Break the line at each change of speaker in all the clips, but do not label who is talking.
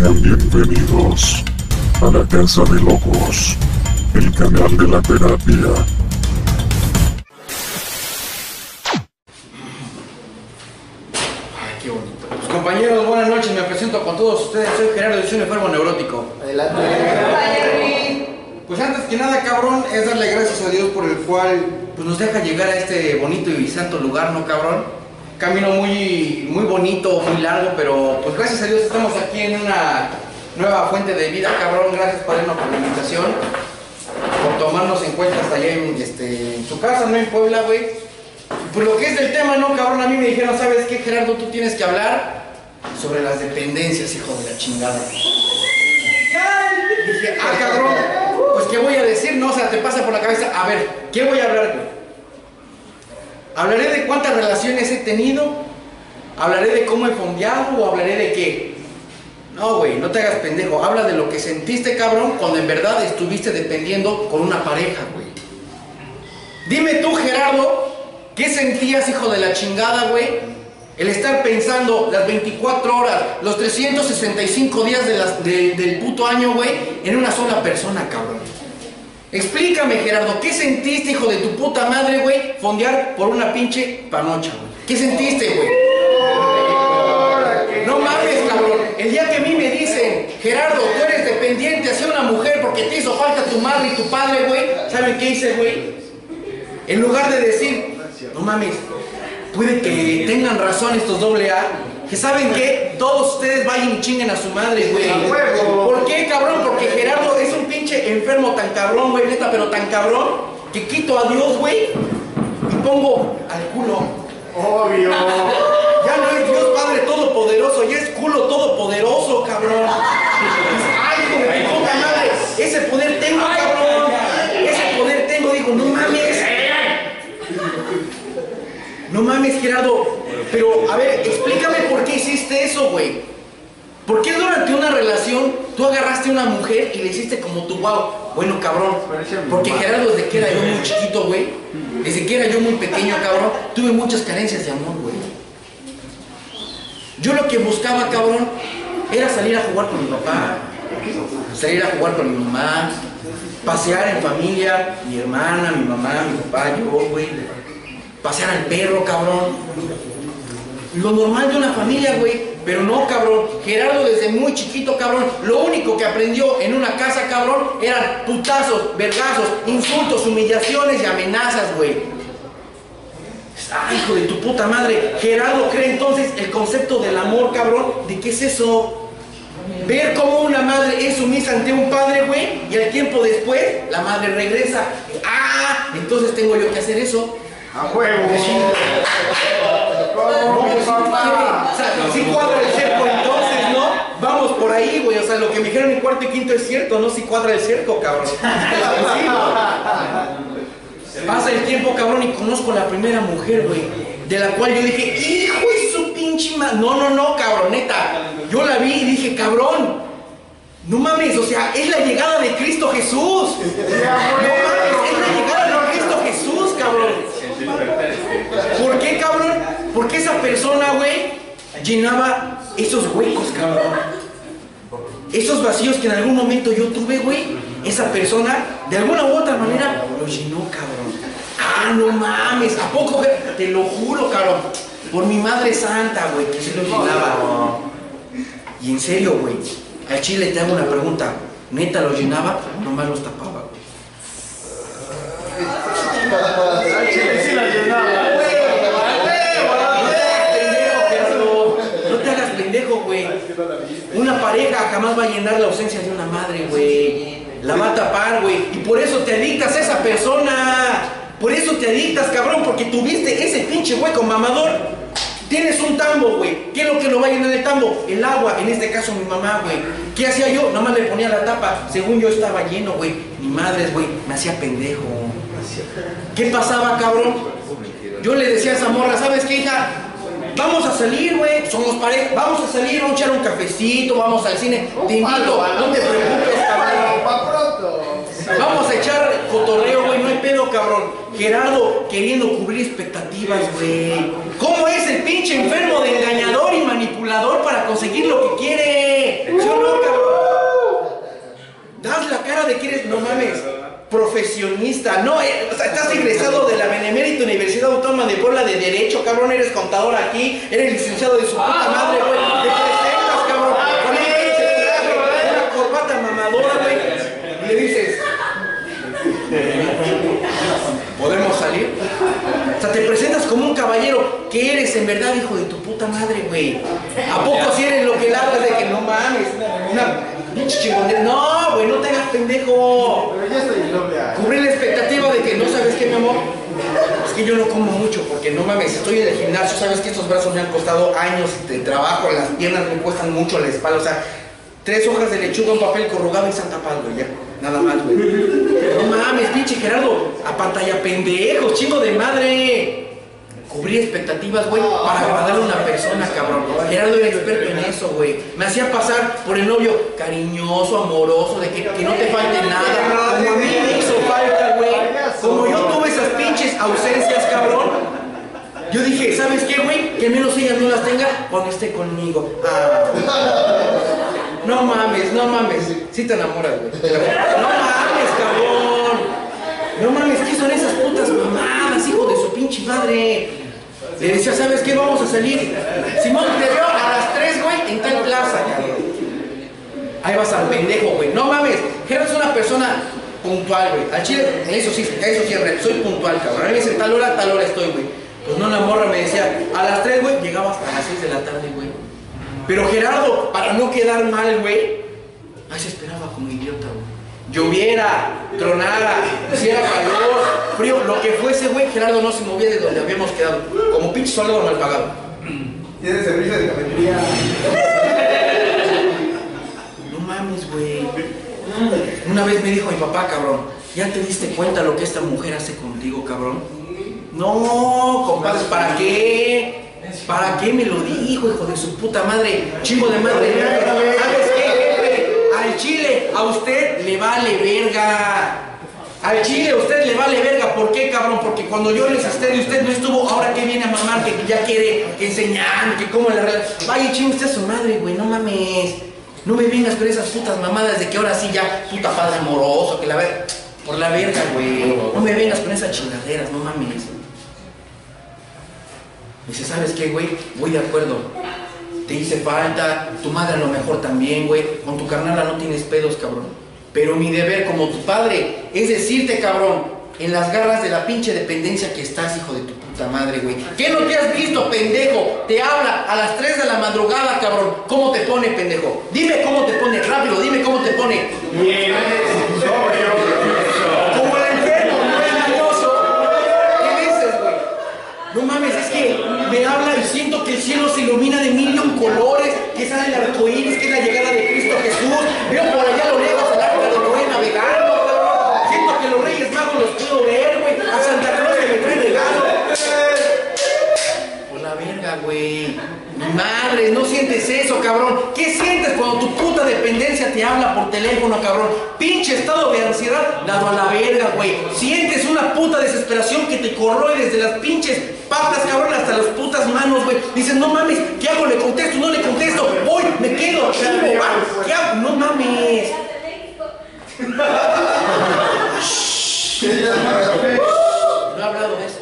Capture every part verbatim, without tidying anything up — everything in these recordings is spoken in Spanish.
Sean bienvenidos a la Casa de Locos, el canal de la terapia.
Ay, qué bonito. Pues compañeros, buenas noches, me presento con todos ustedes, soy Gerardo, yo soy un enfermo neurótico.
Adelante.
Pues antes que nada, cabrón, es darle gracias a Dios por el cual pues, nos deja llegar a este bonito y santo lugar, ¿no, cabrón? Camino muy, muy bonito, muy largo, pero pues gracias a Dios estamos aquí en una nueva fuente de vida, cabrón. Gracias, Padrino, por la invitación, por tomarnos en cuenta hasta allá en, este, en su casa, ¿no? En Puebla, güey. Pues lo que es del tema, ¿no, cabrón? A mí me dijeron, ¿sabes qué, Gerardo? Tú tienes que hablar sobre las dependencias, hijo de la chingada. Dije, ah, cabrón, pues ¿qué voy a decir? No, o sea, te pasa por la cabeza, a ver, ¿qué voy a hablar, güey? ¿Hablaré de cuántas relaciones he tenido? ¿Hablaré de cómo he fondeado o hablaré de qué? No, güey, no te hagas pendejo. Habla de lo que sentiste, cabrón, cuando en verdad estuviste dependiendo con una pareja, güey. Dime tú, Gerardo, ¿qué sentías, hijo de la chingada, güey? El estar pensando las veinticuatro horas, los trescientos sesenta y cinco días de las, de, del puto año, güey, en una sola persona, cabrón. Explícame, Gerardo, ¿qué sentiste, hijo de tu puta madre, güey, fondear por una pinche panocha, güey? ¿Qué sentiste, güey? No mames, cabrón. El día que a mí me dicen, Gerardo, tú eres dependiente hacia una mujer porque te hizo falta tu madre y tu padre, güey, ¿saben qué hice, güey? En lugar de decir, no mames, puede que tengan razón estos doble A, que saben que todos ustedes vayan y chinguen a su madre, güey. ¿Por qué, cabrón? Porque Gerardo es un pinche enfermo tan cabrón, güey, neta, pero tan cabrón, que quito a Dios, güey, y pongo al culo.
Obvio.
Ya no es Dios Padre Todopoderoso, ya es culo todopoderoso, cabrón. Ay, hijo de tu puta madre, ese poder tengo, cabrón. Ese poder tengo, digo, no mames. No mames, Gerardo. Pero, a ver, explícame por qué hiciste eso, güey. ¿Por qué durante una relación tú agarraste a una mujer y le hiciste como tu wow? Bueno, cabrón, porque Gerardo, desde que era yo muy chiquito, güey, desde que era yo muy pequeño, cabrón, tuve muchas carencias de amor, güey. Yo lo que buscaba, cabrón, era salir a jugar con mi papá, salir a jugar con mi mamá, pasear en familia, mi hermana, mi mamá, mi papá, yo, güey, pasear al perro, cabrón. Lo normal de una familia, güey. Pero no, cabrón. Gerardo desde muy chiquito, cabrón, lo único que aprendió en una casa, cabrón, eran putazos, vergazos, insultos, humillaciones y amenazas, güey. Ay, hijo de tu puta madre. Gerardo cree entonces el concepto del amor, cabrón. ¿De qué es eso? Ver cómo una madre es sumisa ante un padre, güey, y al tiempo después la madre regresa. Ah, entonces tengo yo que hacer eso.
A huevo.
No, pues, papá. O sea, si cuadra el cerco entonces, ¿no? Vamos por ahí, güey. O sea, lo que me dijeron en cuarto y quinto es cierto, ¿no? Si cuadra el cerco, cabrón. Sí, ¿no? Pasa el tiempo, cabrón, y conozco la primera mujer, güey, de la cual yo dije, hijo de su pinche madre. No, no, no, cabrón, neta. Yo la vi y dije, cabrón, no mames, o sea, es la llegada de Cristo Jesús. No mames, es la llegada de Cristo Jesús, cabrón. ¿Por qué, cabrón? Porque esa persona, güey, llenaba esos huecos, cabrón. Esos vacíos que en algún momento yo tuve, güey. Esa persona, de alguna u otra manera, lo llenó, cabrón. Ah, no mames, ¿a poco, güey? Te lo juro, cabrón. Por mi madre santa, güey, que se lo llenaba. Y en serio, güey, al chile te hago una pregunta. ¿Neta lo llenaba? Nomás los tapaba, güey.
Sí la llenaba.
No te hagas pendejo, güey. Una pareja jamás va a llenar la ausencia de una madre, güey. La va a tapar, güey. Y por eso te adictas a esa persona. Por eso te adictas, cabrón, porque tuviste ese pinche hueco mamador. Tienes un tambo, güey. ¿Qué es lo que lo va a llenar el tambo? El agua, en este caso mi mamá, güey. ¿Qué hacía yo? Nada más le ponía la tapa. Según yo estaba lleno, güey. Mi madre, güey, me hacía pendejo. ¿Qué pasaba, cabrón? Yo le decía a esa morra, ¿sabes qué, hija? Vamos a salir, güey, somos pareja, vamos a salir, vamos a echar un cafecito, vamos al cine, te invito, no te preocupes, cabrón. Vamos a echar cotorreo, güey, no hay pedo, cabrón. Gerardo queriendo cubrir expectativas, güey. ¿Cómo es el pinche enfermo de engañador y manipulador para conseguir lo que quiere? ¿Sí o no, profesionista, no, eh, o sea, estás egresado de la Benemérita Universidad Autónoma de Puebla de Derecho, cabrón, eres contador aquí, eres licenciado de su puta madre, güey, te presentas, cabrón, con un pinche traje, una corbata mamadora, güey, y le dices, ¿podemos salir? O sea, te presentas como un caballero, que eres en verdad, hijo de tu puta madre, güey. ¿A poco si eres lo que le hablas de que no mames? Una pinche chingonería. No, güey, no te hagas pendejo.
Pero ya estoy novia.
Cubrir la expectativa de que no sabes qué, mi amor. Es que yo no como mucho porque no mames, estoy en el gimnasio, sabes que estos brazos me han costado años de trabajo, las piernas me cuestan mucho, la espalda, o sea, tres hojas de lechuga, un papel corrugado y Santa Paz, güey, ya, nada más, güey. No mames, pinche Gerardo, a pantalla pendejos, chingo de madre. Cubrir expectativas, güey, para agradarle a una persona, cabrón. Gerardo era experto en eso, güey. Me hacía pasar por el novio cariñoso, amoroso, de que, que no te falte nada. Como a mí me hizo falta, güey. Como yo tuve esas pinches ausencias, cabrón. Yo dije, ¿sabes qué, güey? Que menos ella no las tenga cuando esté conmigo. Ah. No mames, no mames. Sí te enamoras, güey. No mames, cabrón. No mames, ¿qué son esas putas mamadas, hijo de su pinche madre? Le decía, ¿sabes qué? Vamos a salir. Simón, te veo a las tres, güey, en tal plaza, cabrón. Ahí vas al pendejo, güey. No mames, Gerardo es una persona puntual, güey. Al chile, eso sí, eso sí, soy puntual, cabrón. A mí me dice, tal hora, tal hora estoy, güey. Pues no, la morra me decía, a las tres, güey, llegaba hasta las seis de la tarde, güey. Pero Gerardo, para no quedar mal, güey, ahí se esperaba como idiota, güey. Lloviera, tronara, hiciera calor, frío, lo que fuese, güey, Gerardo no se movía de donde habíamos quedado. Como pinche soldado mal pagado.
¿Tienes servicio de cafetería?
No mames, güey. Una vez me dijo mi papá, cabrón, ¿ya te diste cuenta lo que esta mujer hace contigo, cabrón? No, compadre, ¿para qué? ¿Para qué me lo dijo, hijo de su puta madre? Chingo de madre. ¿Sabes qué, jefe? Al chile, a usted le vale verga. Al chile a usted le vale verga. ¿Por qué, cabrón? Porque cuando yo les esté y usted no estuvo, ahora que viene a mamar, que ya quiere enseñar, que cómo la relación. Vaya, chingo usted a su madre, güey, no mames. No me vengas con esas putas mamadas de que ahora sí ya, puta padre amoroso, que la ver... Por la verga, güey. No me vengas con esas chingaderas, no mames. Dice, ¿sabes qué, güey? Voy de acuerdo. Te hice falta, tu madre a lo mejor también, güey. Con tu carnala no tienes pedos, cabrón. Pero mi deber como tu padre es decirte, cabrón, en las garras de la pinche dependencia que estás, hijo de tu puta madre, güey. ¿Qué no te has visto, pendejo? Te habla a las tres de la madrugada, cabrón. ¿Cómo te pone, pendejo? Dime cómo te pone, rápido, dime cómo te pone.
Bien,
Como el enfermo, no es nervioso. ¿Qué dices, güey? No mames, es que me habla y siento que el cielo se ilumina de mil y un colores, que sale el arco iris, que es la llegada de Cristo Jesús. Veo por allá a lo lejos el arca de Noé navegando, cabrón. Siento que los Reyes Magos los puedo ver, güey. A Santa Claus que me trae regalo. Por la verga, güey. Mi madre, no sientes eso, cabrón. ¿Qué sientes cuando tu puta dependencia te habla por teléfono, cabrón? Pinche estado de ansiedad dado a la verga, güey. Sientes una puta desesperación que te corroe desde las pinches patas, cabrón, hasta las putas manos, güey. Dices, no mames, ¿qué hago? ¿Le contesto? ¿No le contesto? Voy, me quedo, chingo, va. ¿Qué hago? No mames. No he hablado de eso.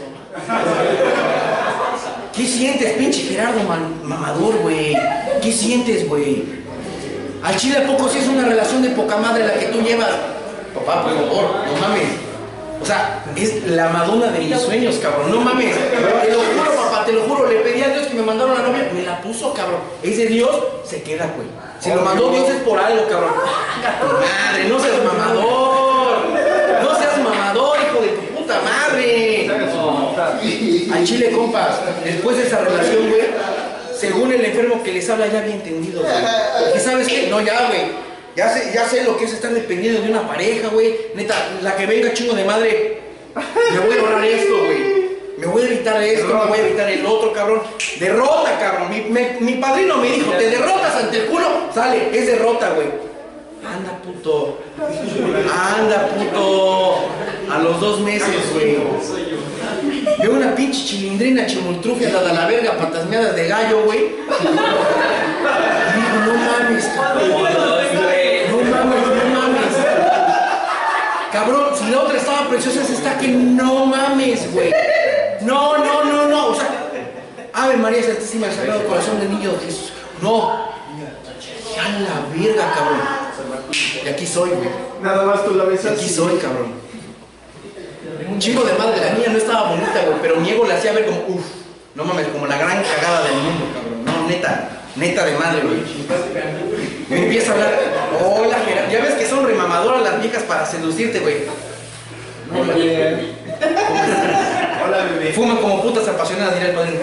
¿Qué sientes, pinche Gerardo man, mamador, güey? ¿Qué sientes, güey? Al chile a poco sí es una relación de poca madre la que tú llevas. Papá, por favor, no mames. O sea, es la Madonna de mis sueños, cabrón. No mames. Te lo juro, papá, te lo juro. Le pedí a Dios que me mandara una novia. Me la puso, cabrón. Ese Dios se queda, güey. Si lo mandó Dios es por algo, cabrón. Madre, no seas mamador. No seas mamador, hijo de tu puta madre. Al chile, compas, después de esa relación, güey, según el enfermo que les habla, ya había entendido, güey. ¿Y sabes qué? No, ya, güey. Ya sé, ya sé lo que es estar dependiendo de una pareja, güey. Neta, la que venga chingo de madre, me voy a ahorrar esto, güey. Me voy a evitar esto, me voy a evitar el otro, cabrón. Derrota, cabrón. Mi, me, mi padrino me dijo, te derrotas ante el culo, sale, es derrota, güey. Anda, puto. Anda, puto. A los dos meses, güey. Veo una pinche chilindrina chimultrufia dada a la verga, patas meadas de gallo, güey. Digo, no mames, cabrón. No mames, no mames. Cabrón, si la otra preciosa está que no mames, güey. No, no, no, no. O sea, Ave María Santísima del Sagrado Corazón del Niño de Jesús. No. Ya la verga, cabrón. Y aquí soy, güey.
Nada más tú la ves
Y aquí
así.
soy, cabrón. Un chingo de madre. La niña no estaba bonita, güey. Pero mi ego la hacía ver como, uff. No mames, como la gran cagada del mundo, cabrón. No, neta. Neta de madre, güey. Me empieza a hablar. Hola, Gerardo. Ya ves que son remamadoras las viejas para seducirte, güey.
Hola, bebé. Hola, bebé.
Fuman como putas apasionadas, dirá el padrino.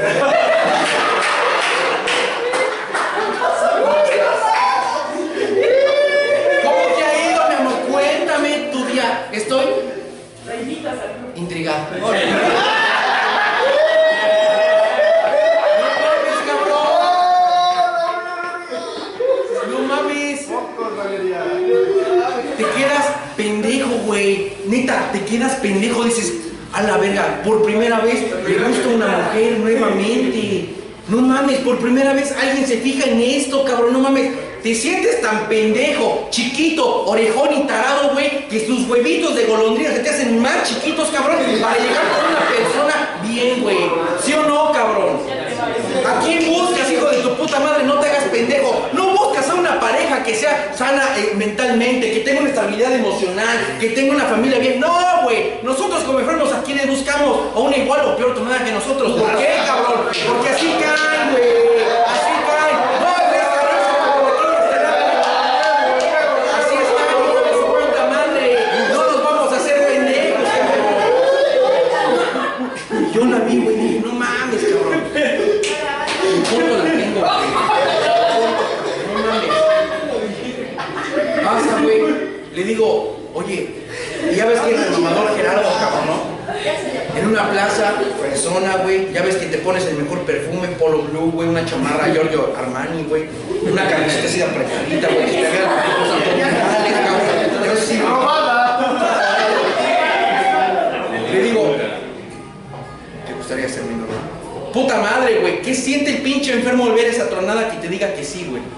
¿Cómo te ha ido, mi amor? Cuéntame tu día. Estoy intrigado. No mames, cabrón. No mames. Te quedas pendejo, güey. Neta, te quedas pendejo. Dices, a la verga, por primera vez le gusta una mujer nuevamente. No mames, por primera vez alguien se fija en esto, cabrón. No mames, te sientes tan pendejo, chiquito, orejón y tarado, güey, que tus huevitos de golondrina se te hacen más chiquitos, cabrón, para llegar con una persona bien, güey. ¿Sí o no, cabrón? ¿A quién buscas, hijo de tu puta madre? No te hagas pendejo. No buscas a una pareja que sea sana eh, mentalmente, que tenga una estabilidad emocional, que tenga una familia bien. No, güey. Nosotros como enfermos, ¿a quiénes buscamos? A una igual o peor tomada que nosotros. ¿Por qué, cabrón? Porque así caen, güey. Así caen. No, ves, cabrón, así está, hijo de su puta madre. No nos vamos a hacer pendejos, cabrón. Yo la vi, güey, y dije, no mames, cabrón. ¿Cuánto la tengo, güey? No mames. Pasa, güey. Le digo, oye, y ya ves que es el mamador Gerardo, cabrón, ¿no? En una plaza, persona, güey, ya ves que te pones el mejor perfume, Polo Blue, güey, una chamarra Giorgio Armani, güey, una camiseta así de apretadita, güey, que te vean los abdominales, cabrón. Pero sí, le digo, ¿te gustaría ser mi novio? Puta madre, güey, ¿qué siente el pinche enfermo al ver esa tronada que te diga que sí, güey?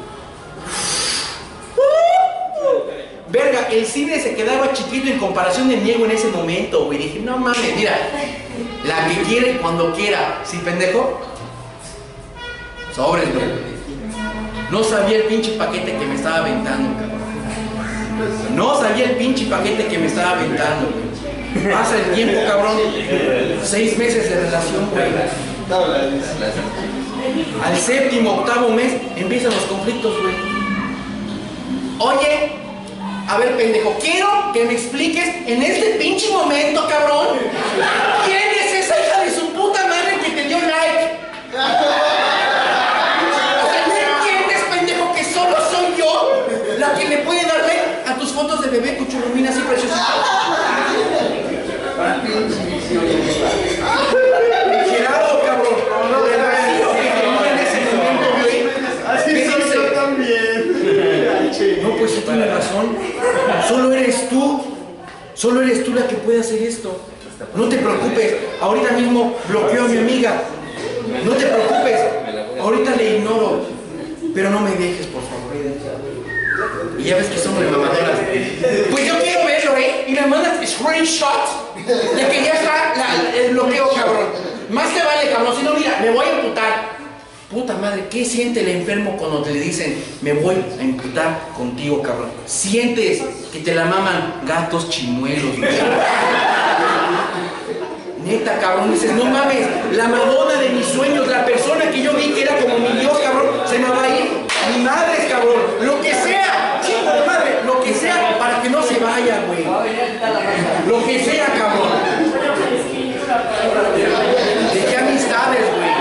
Verga, el cine se quedaba chiquito en comparación de mi ego en ese momento, güey. Dije, no mames, mira, la que quiere cuando quiera. ¿Sí, pendejo? Sobres, güey. No sabía el pinche paquete que me estaba aventando, cabrón. No sabía el pinche paquete que me estaba aventando, güey. Pasa el tiempo, cabrón. Seis meses de relación, güey. Al séptimo, octavo mes, empiezan los conflictos, güey. Oye, a ver, pendejo, quiero que me expliques en este pinche momento, cabrón, ¿quién es esa hija de su puta madre que te dio like? O sea, ¿no entiendes, pendejo, que solo soy yo la que le puede dar like a tus fotos de bebé, tu churrumina así preciosa? Gerardo, cabrón, el vacío que tenía en ese momento, güey.
Así soy yo también.
No, pues sí tiene razón. Solo eres tú. Solo eres tú la que puede hacer esto. No te preocupes. Ahorita mismo bloqueo a mi amiga. No te preocupes. Ahorita le ignoro. Pero no me dejes, por favor. Y ya ves que son remamadoras. Pues yo quiero verlo, ¿eh? Y me mandas screenshot de que ya está la, el bloqueo, cabrón. Más te vale, cabrón. Si no, mira, me voy a emputar. Puta madre, ¿qué siente el enfermo cuando te le dicen me voy a imputar contigo, cabrón? Sientes que te la maman gatos chimuelos, güey. Neta, cabrón, dices, no mames, la Madonna de mis sueños, la persona que yo vi que era como mi Dios, cabrón, se me va a ir. Mi madre, cabrón, lo que sea, chingo de madre, lo que sea para que no se vaya, güey. Lo que sea, cabrón. Dejé amistades, güey.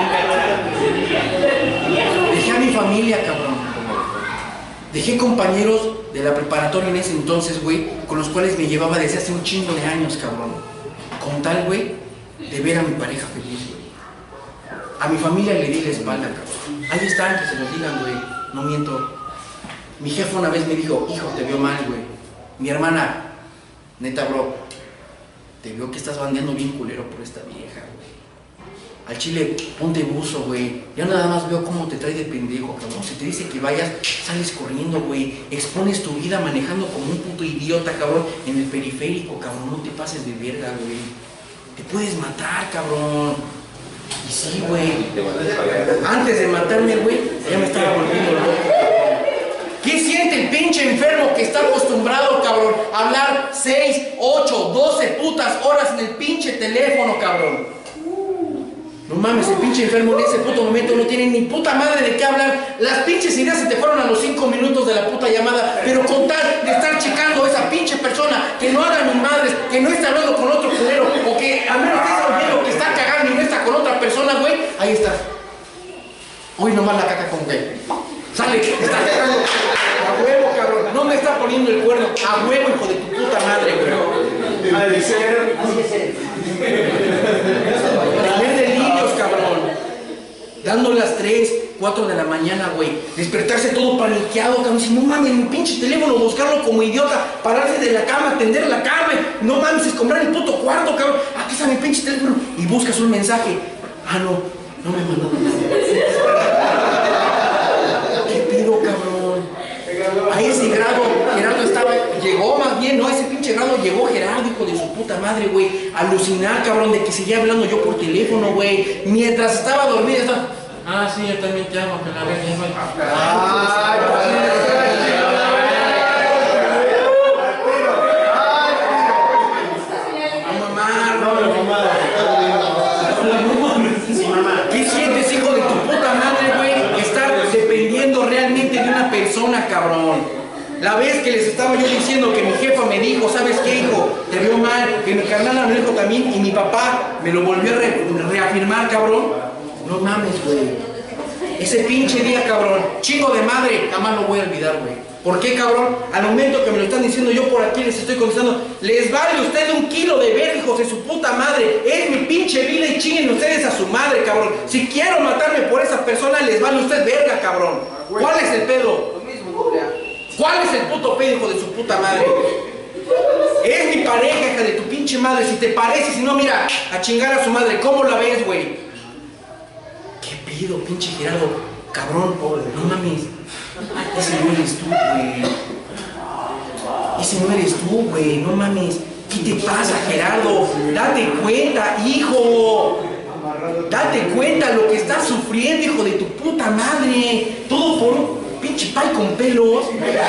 Dejé a mi familia, cabrón. Dejé compañeros de la preparatoria en ese entonces, güey, con los cuales me llevaba desde hace un chingo de años, cabrón. Con tal, güey, de ver a mi pareja feliz, güey. A mi familia le di la espalda, cabrón. Ahí están, que se los digan, güey. No miento. Mi jefe una vez me dijo, hijo, te veo mal, güey. Mi hermana, neta, bro, te veo que estás bandeando bien culero por esta vieja, güey. al chile, ponte buzo, güey. Ya nada más veo cómo te trae de pendejo, cabrón. Si te dice que vayas, sales corriendo, güey. Expones tu vida manejando como un puto idiota, cabrón, en el periférico, cabrón. No te pases de verga, güey. Te puedes matar, cabrón. Y sí, güey. Antes de matarme, güey, ya me estaba volviendo loco. ¿Qué siente el pinche enfermo que está acostumbrado, cabrón, a hablar seis, ocho, doce putas horas en el pinche teléfono, cabrón? No mames, el pinche enfermo en ese puto momento no tiene ni puta madre de qué hablar. Las pinches ideas se te fueron a los cinco minutos de la puta llamada. Pero con tal de estar checando a esa pinche persona que no haga ni madres, que no está hablando con otro culero, o que al menos estés oyendo que está cagando y no está con otra persona, güey, ahí está. Hoy nomás la caca con güey. Sale, está cagando. A huevo, cabrón. No me está poniendo el cuerno. A huevo, hijo de tu puta madre, güey.
Ha de ser.
Tener delirios, cabrón. Dando las tres, cuatro de la mañana, güey. Despertarse todo paniqueado, cabrón. Si no mames, mi pinche teléfono, buscarlo como idiota. Pararse de la cama, tender la cama. No mames, escombrar el puto cuarto, cabrón. Aquí está mi pinche teléfono. Y buscas un mensaje. Ah, no, no me mandó nada. ¿Qué pido, cabrón? A ese grado, Gerardo estaba, llegó más bien, ¿no? A ese pinche grado llegó Gerardo, hijo de su puta madre, güey. Alucinar, cabrón, de que seguía hablando yo por teléfono, güey. Mientras estaba dormido, estaba... Ah, sí, yo también te amo, que la verga, güey. ¿Qué sientes, hijo de tu puta madre, güey? Estar dependiendo realmente de una persona, cabrón. La vez que les estaba yo diciendo que mi jefa me dijo, ¿sabes qué, hijo? Te veo mal, que mi carnal me lo dijo también y mi papá me lo volvió a re reafirmar, cabrón. No mames, güey. Ese pinche día, cabrón, chingo de madre, jamás lo voy a olvidar, güey. ¿Por qué, cabrón? Al momento que me lo están diciendo, yo por aquí les estoy contestando, les vale a ustedes un kilo de ver, hijos de su puta madre. Es mi pinche vida y chinguen ustedes a su madre, cabrón. Si quiero matarme por esa persona, les vale a usted verga, cabrón. ¿Cuál es el pedo? ¿Cuál es el puto pedo, hijo de su puta madre? Es mi pareja, hija de tu pinche madre. Si te parece, si no, mira, a chingar a su madre. ¿Cómo la ves, güey? ¿Qué pido, pinche Gerardo? Cabrón, no mames. Ese no eres tú, güey. Ese no eres tú, güey. No mames. ¿Qué te pasa, Gerardo? Date cuenta, hijo. Date cuenta lo que estás sufriendo, hijo de tu puta madre. Todo por un pinche pay con pelos.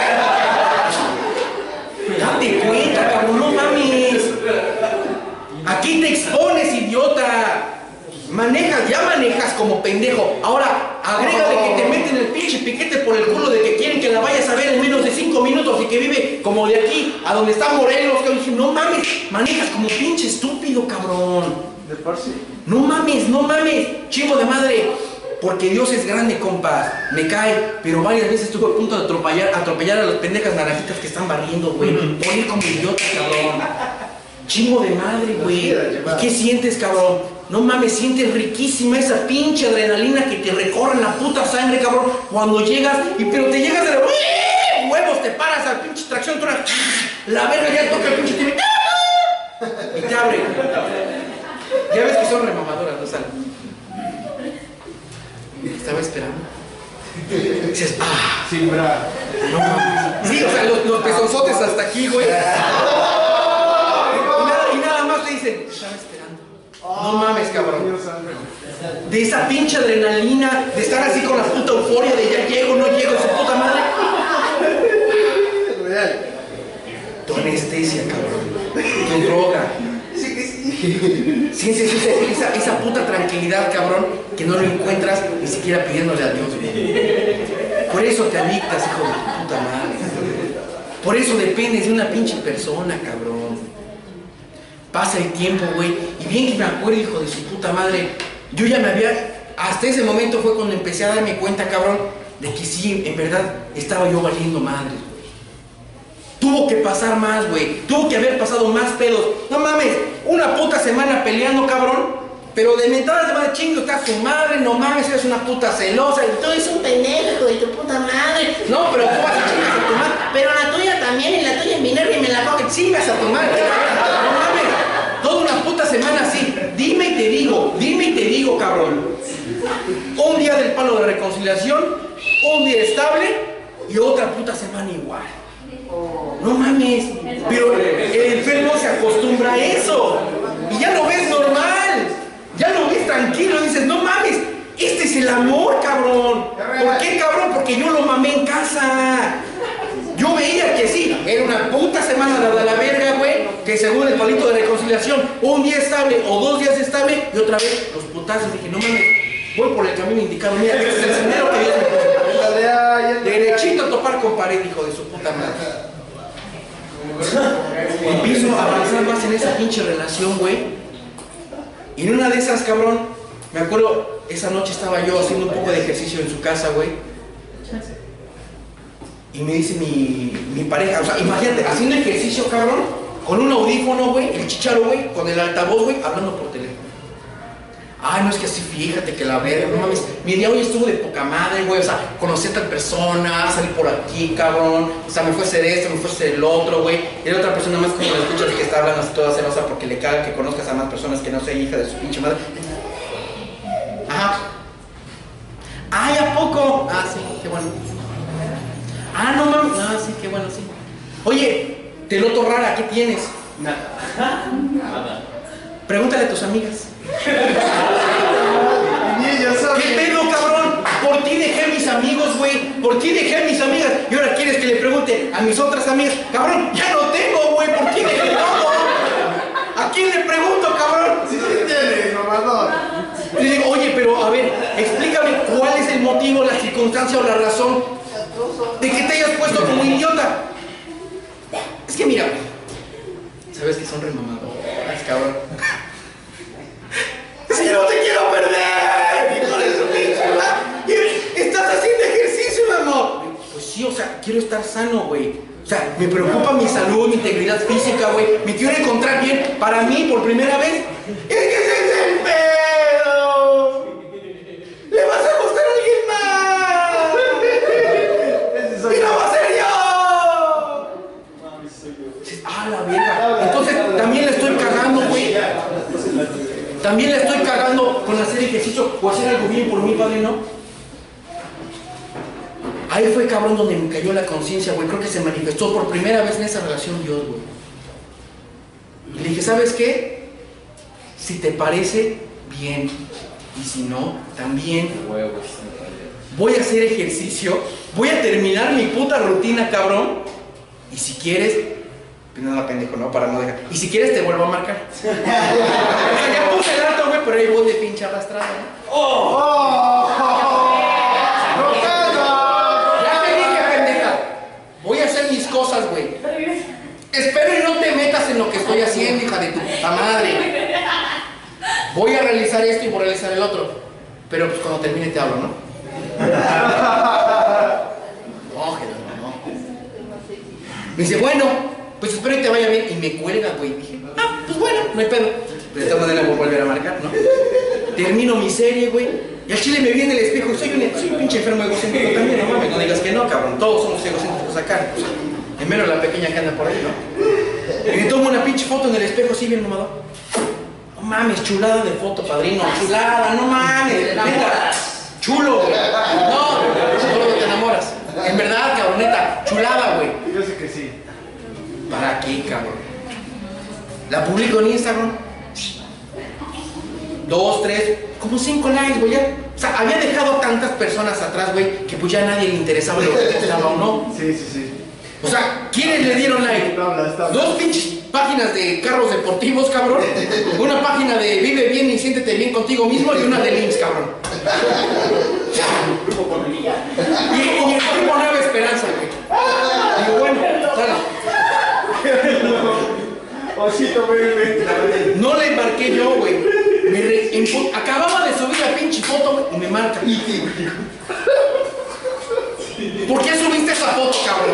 Date cuenta, cabrón, no mames. Aquí te expones, idiota. Manejas, ya manejas como pendejo. Ahora, agrégale que te meten el pinche piquete por el culo de que quieren que la vayas a ver en menos de cinco minutos y que vive como de aquí a donde está Morelos. Que no mames, manejas como pinche estúpido, cabrón.
De par sí.
No mames, no mames, chingo de madre. Porque Dios es grande, compas. Me cae, pero varias veces estuve a punto de atropellar, atropellar a las pendejas naranjitas que están barriendo, güey. Por ir como idiota, cabrón. Chingo de madre, güey. ¿Y qué sientes, cabrón? No mames, sientes riquísima esa pinche adrenalina que te recorre en la puta sangre, cabrón. Cuando llegas, y pero te llegas de la... huevos, te paras al pinche tracción, tú la verga ya toca el pinche T V. Y te abre. Ya ves que son remamadoras, no salen. Estaba esperando. Dices, ah,
sí, bra.
No mames. Sí, o sea, los, los pezonzotes hasta aquí, güey. Y nada, y nada más te dicen, estaba esperando. No mames, cabrón. De esa pinche adrenalina, de estar así con la puta euforia de ya llego, no llego, su puta madre.
Real.
Tu anestesia, cabrón. Tu droga.
Sí que sí.
Sí, sí, sí, esa, esa puta tranquilidad, cabrón, que no lo encuentras ni siquiera pidiéndole a Dios, güey. Por eso te adictas, hijo de tu puta madre. Por eso dependes de una pinche persona, cabrón. Pasa el tiempo, güey, y bien que me acuerdo, hijo de su puta madre, yo ya me había... Hasta ese momento fue cuando empecé a darme cuenta, cabrón, de que sí, en verdad, estaba yo valiendo madres, güey. Tuvo que pasar más, güey. Tuvo que haber pasado más pedos. No mames, una puta semana peleando, cabrón. Pero de mentadas de madre chingo, está su madre, no mames, eres una puta celosa. Y tú eres un pendejo de tu puta madre. No, pero tú vas a chingar a tu madre. Pero la tuya también, y la tuya en vinagre y me la pongo. Chingas a tu madre. No mames, toda una puta semana así. Dime y te digo, dime y te digo, cabrón. palo de reconciliación, un día estable y otra puta semana igual. No mames, pero el enfermo se acostumbra a eso y ya lo ves normal, ya lo ves tranquilo, dices, no mames, este es el amor, cabrón. ¿Por qué, cabrón? Porque yo lo mamé en casa. Yo veía que sí, era una puta semana de la verga, güey, que según el palito de reconciliación, un día estable o dos días estable y otra vez los putazos. Dije, no mames, voy por el camino indicado, mira, este es el sendero que Dios me puso. Derechito a topar con pared, hijo de su puta madre. Empiezo a avanzar más en esa pinche relación, güey. Y en una de esas, cabrón, me acuerdo, esa noche estaba yo haciendo un poco de ejercicio en su casa, güey. Y me dice mi, mi pareja, o sea, imagínate, haciendo ejercicio, cabrón, con un audífono, güey, el chicharo, güey, con el altavoz, güey, hablando por teléfono. Ay, no, es que así, fíjate que la verga, no mames, mi día hoy estuvo de poca madre, güey, o sea, conocí a tal persona, salí por aquí, cabrón, o sea, me fue a hacer esto, me fue a hacer el otro, güey, y la otra persona más como la escuchas que está hablando así toda celosa porque le caga que conozcas a más personas que no sea hija de su pinche madre. Ajá. Ay, ¿a poco? Ah, sí, qué bueno. Ah, no mames. Ah, sí, qué bueno, sí. Oye, te noto rara, ¿qué tienes?
Nada. Nada.
Pregúntale a tus amigas.
Y ella sabe.
¿Qué pedo, cabrón? Por ti dejé a mis amigos, güey. Por ti dejé a mis amigas. Y ahora quieres que le pregunte a mis otras amigas. Cabrón, ya no tengo, güey. ¿Por ti dejé todo? ¿A quién le pregunto, cabrón?
Sí, sí tienes, mamador.
Le digo, oye, pero a ver, explícame cuál es el motivo, la circunstancia o la razón de que te hayas puesto como idiota. Es que mira, sabes que son remamadoras, cabrón. Si no te quiero perder, hijo de su pinche madre. Estás haciendo ejercicio, mi amor. Pues sí, o sea, quiero estar sano, güey. O sea, me preocupa mi salud, mi integridad física, güey. Me quiero encontrar bien para mí por primera vez. Es que ese es el pedo. Le vas a gustar a alguien más. Y no va a ser yo. Ah, la verga. Entonces, también le estoy cagando, güey. También le estoy cagando con hacer ejercicio o hacer algo bien por mí, padre, ¿no? Ahí fue, cabrón, donde me cayó la conciencia, güey. Creo que se manifestó por primera vez en esa relación Dios, güey. Y le dije, ¿sabes qué? Si te parece, bien. Y si no, también. Voy a hacer ejercicio. Voy a terminar mi puta rutina, cabrón. Y si quieres... Nada, pendejo, ¿no? Para no dejar. Y si quieres te vuelvo a marcar. O sea, ya puse el alto, güey, pero ahí voy de pinche arrastrado, ¿no? ¡Oh! ¡Oh! Ya te dije, pendeja. Voy a hacer mis cosas, güey. Espero y no te metas en lo que estoy haciendo, hija de tu puta madre. Voy a realizar esto y voy a realizar el otro. Pero pues cuando termine te hablo, ¿no? No, no. Me dice, bueno. Pues espero que te vaya bien. Y me cuelga, güey. Dije, ah, pues bueno, no hay pedo. De esta manera voy a volver a marcar, ¿no? Termino mi serie, güey. Y al chile me vi en el espejo. Soy un, soy un pinche enfermo egocéntrico también, no mames. No digas que no, cabrón. Todos somos egocéntricos acá. O sea, en menos la pequeña que anda por ahí, ¿no? Y me tomo una pinche foto en el espejo, así bien mamador. No mames, chulada de foto, padrino. Chulada, no mames. Neta, chulo, güey. No, solo te enamoras. En verdad, cabroneta, chulada, güey.
Yo sé que sí.
¿Para qué, cabrón? La publico en Instagram. Dos, tres, como cinco likes, güey. O sea, había dejado tantas personas atrás, güey, que pues ya a nadie le interesaba lo que postaba o no.
Sí, sí, sí.
O sea, ¿quiénes le dieron like? Dos pinches páginas de carros deportivos, cabrón. Una página de vive bien y siéntete bien contigo mismo y una de links, cabrón. Y, y el grupo Nueva Esperanza, güey. Digo, bueno, sale.
Osito, baby.
No le embarqué yo, güey. Me re... Acababa de subir la pinche foto, güey, y me marca. ¿Por qué subiste esa foto, cabrón?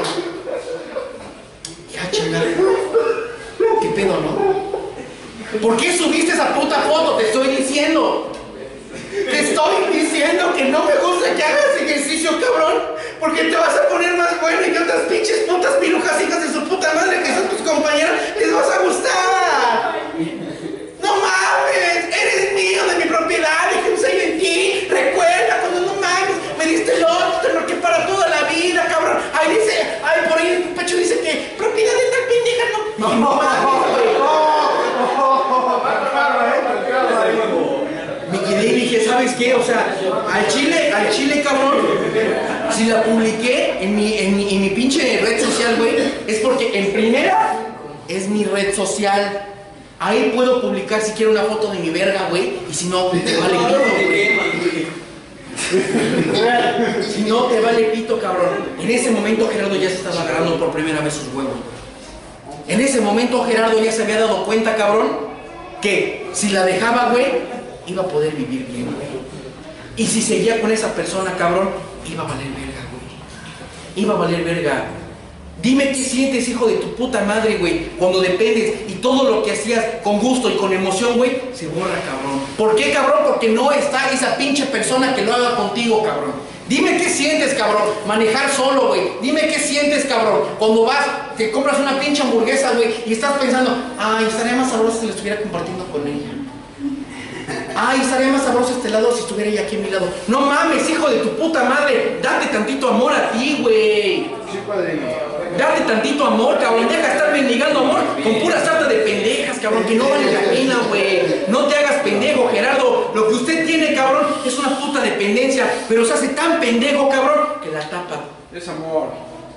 Ya, chingada. ¿Qué pedo, no? ¿Por qué subiste esa puta foto? Te estoy diciendo. Te estoy diciendo que no me gusta que hagas ejercicio, cabrón. Porque te vas a poner más bueno y que otras pinches putas pirujas hijas de su puta madre que son tus compañeras les vas a gustar. No mames, eres mío, de mi propiedad, y que no soy de ti. Recuerda cuando no mames. no mames, güey. Me quedé y dije, ¿sabes qué? O sea, al chile, al chile, cabrón, si la publiqué en mi, en mi, en mi pinche red social, güey, es porque en primera es mi red social. Ahí puedo publicar si quiero una foto de mi verga, güey, y si no, te vale pito, güey. Si no, te vale pito, cabrón. En ese momento Gerardo ya se estaba agarrando por primera vez sus huevos. En ese momento Gerardo ya se había dado cuenta, cabrón, que si la dejaba, güey, iba a poder vivir bien, güey. Y si seguía con esa persona, cabrón, iba a valer verga, güey. Iba a valer verga. Dime qué sientes, hijo de tu puta madre, güey, cuando dependes y todo lo que hacías con gusto y con emoción, güey, se borra, cabrón. ¿Por qué, cabrón? Porque no está esa pinche persona que lo haga contigo, cabrón. Dime qué sientes, cabrón, manejar solo, güey. Dime qué sientes, cabrón, cuando vas, te compras una pinche hamburguesa, güey, y estás pensando, ay, estaría más sabroso si lo estuviera compartiendo con ella. Ay, estaría más sabroso este lado si estuviera ella aquí a mi lado. No mames, hijo de tu puta madre. Date tantito amor a ti, güey.
Sí, padrino.
Date tantito amor, cabrón. Deja de estar mendigando amor con pura sarta de pendejas, cabrón, que no vale la pena, güey. No te hagas pendejo, Gerardo. Lo que usted tiene, cabrón, es una puta dependencia. Pero se hace tan pendejo, cabrón, que la tapa.
Es amor.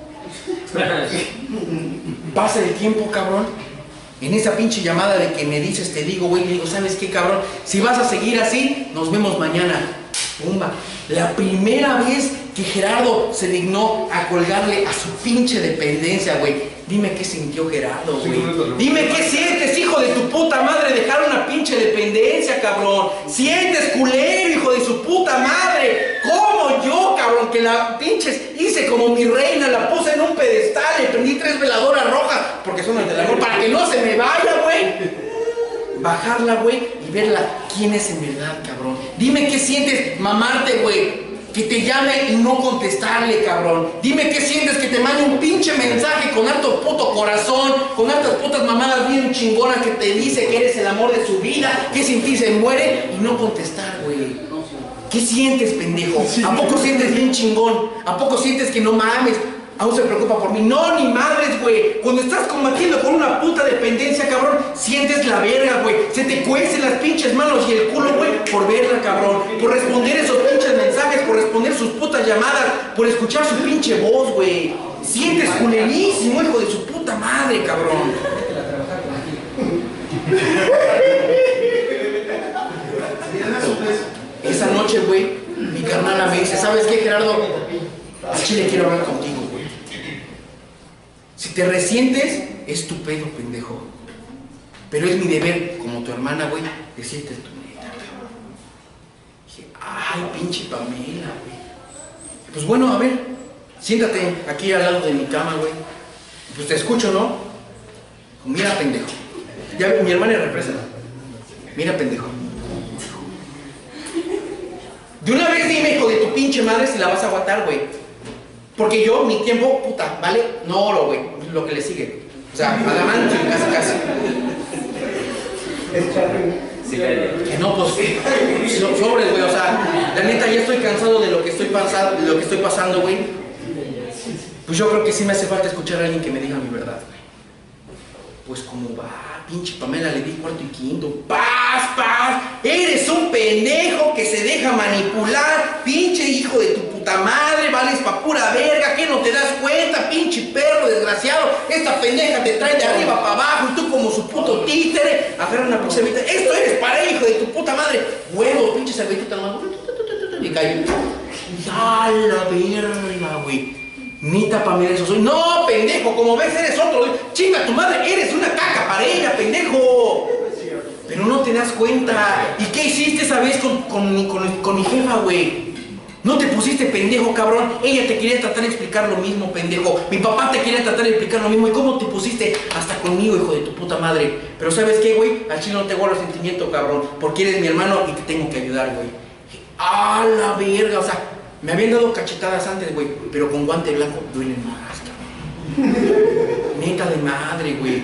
Pasa el tiempo, cabrón. En esa pinche llamada de que me dices, te digo, güey, le digo, ¿sabes qué, cabrón? Si vas a seguir así, nos vemos mañana. Pumba. La primera vez que Gerardo se dignó a colgarle a su pinche dependencia, güey. Dime qué sintió Gerardo, güey. Dime qué sientes, hijo de tu puta madre, dejar una pinche dependencia, cabrón. Sientes culero, hijo de su puta madre. Como yo, cabrón, que la pinches hice como mi reina, la puse en un pedestal, le prendí tres veladoras rojas, porque son las del amor, para que no se me vaya, güey. Bajarla, güey, y verla quién es en verdad, cabrón. Dime qué sientes, mamarte, güey. Que te llame y no contestarle, cabrón. Dime qué sientes, que te mande un pinche mensaje con harto puto corazón, con hartas putas mamadas bien chingonas que te dice que eres el amor de su vida, que sin ti se muere y no contestar, güey. ¿Qué sientes, pendejo? ¿A poco sientes bien chingón? ¿A poco sientes que no mames? Aún se preocupa por mí. No, ni madres, güey. Cuando estás combatiendo con una puta dependencia, cabrón, sientes la verga, güey. Se te cuecen las pinches manos y el culo, güey, por verla, cabrón. Por responder esos pinches mensajes, por responder sus putas llamadas, por escuchar su pinche voz, güey. Sientes culerísimo, hijo de su puta madre, cabrón. Esa noche, güey, mi carnala me dice, ¿sabes qué, Gerardo? Al chile quiero hablar contigo, güey. Si te resientes, es tu pedo, pendejo. Pero es mi deber, como tu hermana, güey, decirte tu neta, cabrón. Dije, ay, pinche Pamela, güey. Pues bueno, a ver, siéntate aquí al lado de mi cama, güey. Pues te escucho, ¿no? Mira, pendejo. Ya mi hermana es representa. Mira, pendejo. De una vez dime, hijo de tu pinche madre, si la vas a aguantar, güey. Porque yo, mi tiempo, puta, ¿vale? No oro, güey, lo que le sigue. O sea, adamante, casi, casi. Que no, pues, so, sobres, güey, o sea, la neta, ya estoy cansado de lo que estoy pasando, de lo que estoy pasando, güey. Pues yo creo que sí me hace falta escuchar a alguien que me diga mi verdad, güey. Pues como va, pinche Pamela, le di cuarto y quinto. ¡Paz, paz! Eres un pendejo que se deja manipular, pinche hijo de tu puta madre, vales pa' pura verga, que no te das cuenta, pinche perro desgraciado. Esta pendeja te trae de arriba para abajo y tú como su puto títere, agarra una pinche servilleta. Esto eres para hijo de tu puta madre. Huevos, pinche servilletita nomás. Y cae. ¡A la verga, güey! Nita Pamela, eso soy. No, pendejo, como ves eres otro. Chinga tu madre, eres una caca para ella, pendejo. Pero no te das cuenta. ¿Y qué hiciste esa vez con, con, con, con mi jefa, güey? No te pusiste pendejo, cabrón. Ella te quería tratar de explicar lo mismo, pendejo. Mi papá te quería tratar de explicar lo mismo. ¿Y cómo te pusiste hasta conmigo, hijo de tu puta madre? Pero ¿sabes qué, güey? Al chile no te guardo sentimiento, cabrón. Porque eres mi hermano y te tengo que ayudar, güey. ¡A la verga! O sea, me habían dado cachetadas antes, güey, pero con guante blanco duelen más, cabrón. Neta de madre, güey.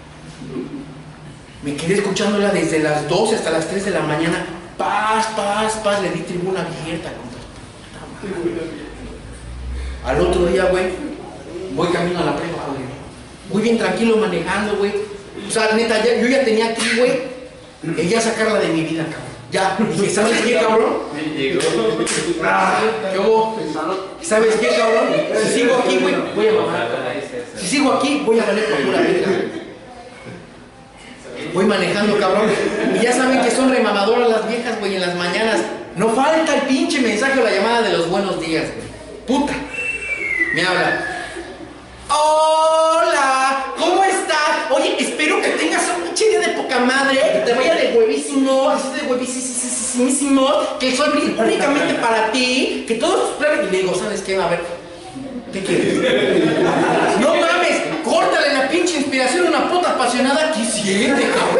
Me quedé escuchándola desde las doce hasta las tres de la mañana. Paz, paz, paz. Le di tribuna abierta contra tu puta madre. Al otro día, güey, voy camino a la prepa, güey. Voy bien tranquilo manejando, güey. O sea, neta, ya, yo ya tenía aquí, güey, eh, ya sacarla de mi vida, cabrón. Ya, dije, ¿sabes qué, cabrón? Ah, ¿qué hubo? ¿Sabes qué, cabrón? Si sigo aquí, güey, voy a mamar. Si sigo aquí, voy a valer por pura verga. Voy manejando, cabrón. Y ya saben que son remamadoras las viejas, güey, en las mañanas. No falta el pinche mensaje o la llamada de los buenos días, güey. Puta. Me habla. Hola, ¿cómo estás? Oye, espero que tengas un pinche día de poca madre, que te vaya de huevísimo, así de huevísimo, que soy únicamente para ti, que todos tus planes. Y le digo, ¿sabes qué? A ver, ¿qué quieres? No mames, córtale la pinche inspiración a una puta apasionada que siente, cabrón.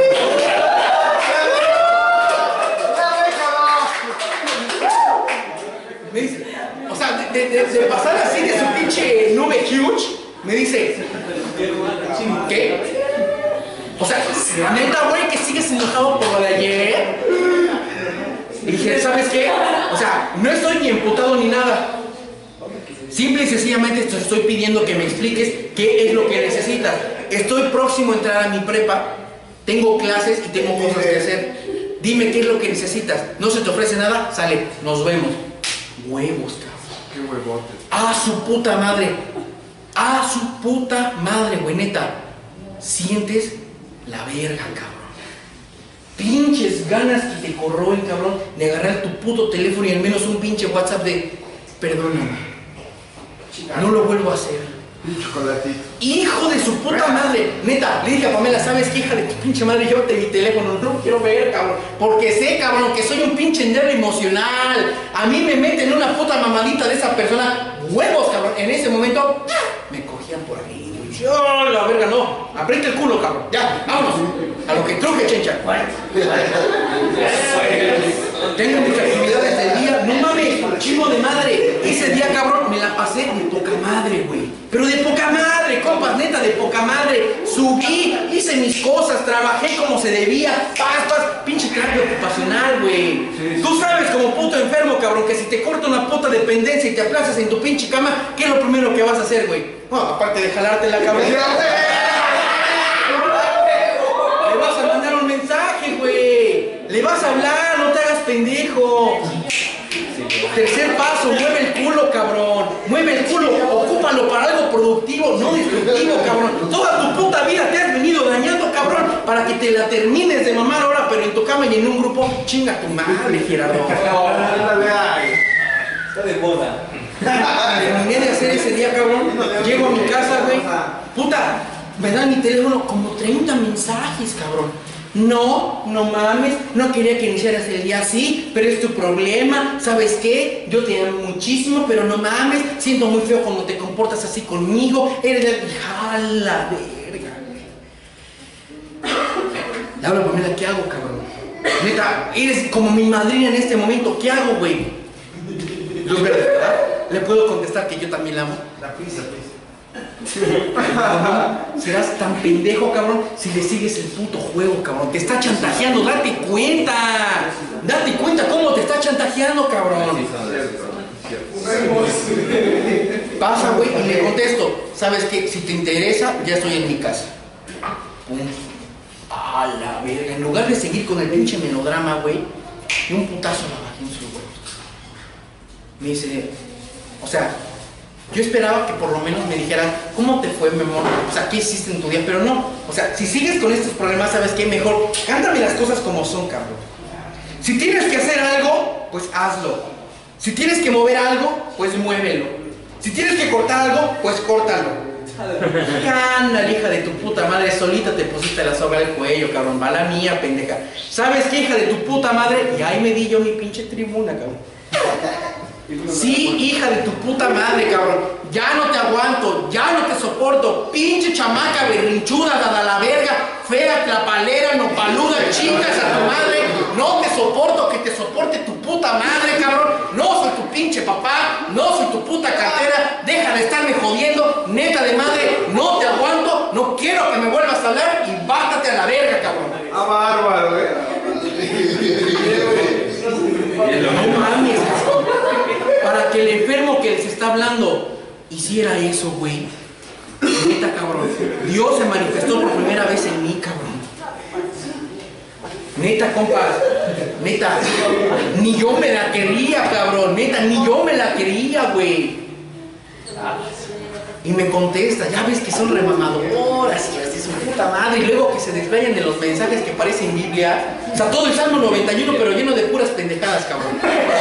Me dice, o sea, de, de, de pasar así de su pinche nube huge, me dice, ¿qué? O sea, neta, güey, que sigues enojado por lo de ayer. Y dije, ¿sabes qué? O sea, no estoy ni emputado ni nada. Simple y sencillamente te estoy pidiendo que me expliques qué es lo que necesitas. Estoy próximo a entrar a mi prepa, tengo clases y tengo cosas que hacer. Dime qué es lo que necesitas. ¿No se te ofrece nada? Sale, nos vemos. Huevos, cabrón.
Qué huevote.
¡Ah, su puta madre! ¡Ah, su puta madre, güey! Neta, sientes la verga, cabrón. Pinches ganas que te corroen, cabrón, de agarrar tu puto teléfono y al menos un pinche WhatsApp de perdóname, no lo vuelvo a hacer.
Un chocolatito.
Hijo de su puta madre. Neta, le dije a Pamela, ¿sabes qué, hija de tu pinche madre? Llévate mi teléfono, no lo quiero ver, cabrón. Porque sé, cabrón, que soy un pinche nerd emocional. A mí me meten una puta mamadita de esa persona. Huevos, cabrón. En ese momento, me cogían por ahí. ¡Oh, la verga, no! Aprieta el culo, cabrón. Ya, vámonos. A lo que truje, chencha. Tengo muchas actividades del día. No mames, chingo de madre. Ese día, cabrón, me la pasé de poca madre, güey. Pero de poca madre, compas, neta, de poca madre. Subí, hice mis cosas, trabajé como se debía. Paz, paz, pinche cambio ocupacional, güey. Tú sabes, como puto enfermo, cabrón, que si te corta una puta dependencia y te aplazas en tu pinche cama, ¿qué es lo primero que vas a hacer, güey? No, aparte de jalarte la cabeza. Le vas a mandar un mensaje, güey. Le vas a hablar, no te hagas pendejo. Tercer paso, mueve el culo, cabrón. Mueve el culo, ocúpalo para algo productivo, no destructivo, cabrón. Toda tu puta vida te has venido dañando, cabrón, para que te la termines de mamar ahora, pero en tu cama y en un grupo, chinga tu madre, Gerardo.
Está de moda.
Terminé de hacer ese día, cabrón. Llego a mi casa, güey. Puta, me dan mi teléfono como treinta mensajes, cabrón. No, no mames, no quería que iniciaras el día así, pero es tu problema. ¿Sabes qué? Yo te amo muchísimo, pero no mames, siento muy feo cuando te comportas así conmigo. Eres la hija, la verga. Le hablo a Pamela, ¿qué hago, cabrón? Neta, eres como mi madrina en este momento, ¿qué hago, güey? Luz verde, ¿verdad? Le puedo contestar que yo también la amo.
La pizza, pizza.
No, serás tan pendejo, cabrón, si le sigues el puto juego, cabrón. Te está chantajeando, date cuenta. Date cuenta cómo te está chantajeando, cabrón. Pasa, güey, y le contesto. ¿Sabes qué? Si te interesa, ya estoy en mi casa. Pum. A la verga. En lugar de seguir con el pinche melodrama, güey, y un putazo la bajé en su huevo. Me dice, o sea, yo esperaba que por lo menos me dijeran, ¿cómo te fue, mi amor? O sea, ¿qué hiciste en tu día? Pero no, o sea, si sigues con estos problemas, ¿sabes qué? Mejor, cántame las cosas como son, cabrón. Si tienes que hacer algo, pues hazlo. Si tienes que mover algo, pues muévelo. Si tienes que cortar algo, pues córtalo. Gana, hija de tu puta madre, solita te pusiste la soga al cuello, cabrón. Va la mía, pendeja. ¿Sabes qué, hija de tu puta madre? Y ahí me di yo mi pinche tribuna, cabrón. Sí, hija de tu puta madre, cabrón. Ya no te aguanto, ya no te soporto. Pinche chamaca berrinchuda, dada la verga, fea, clapalera, nopaluda, chicas a tu madre. No te soporto, que te soporte tu puta madre, cabrón. No soy tu pinche papá, no soy tu puta cartera. Deja de estarme jodiendo, neta de madre. No te aguanto, no quiero que me vuelvas a hablar y bájate a la verga, cabrón.
Ah, bárbaro, eh.
No mames, para que el enfermo que les está hablando hiciera eso, güey. Neta, cabrón. Dios se manifestó por primera vez en mí, cabrón. Neta, compa. Neta. Ni yo me la quería, cabrón. Neta, ni yo me la quería, güey. Y me contesta, ya ves que son remamadoras y así su puta madre. Y luego que se desplayan en los mensajes que parecen Biblia. O sea, todo el Salmo noventa y uno, pero lleno de puras pendejadas, cabrón.